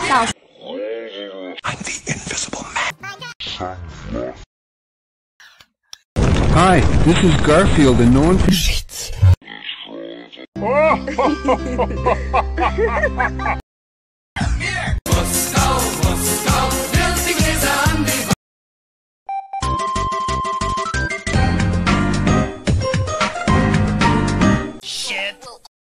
I'm the Invisible Man. Hi, this is Garfield and no one... Shit.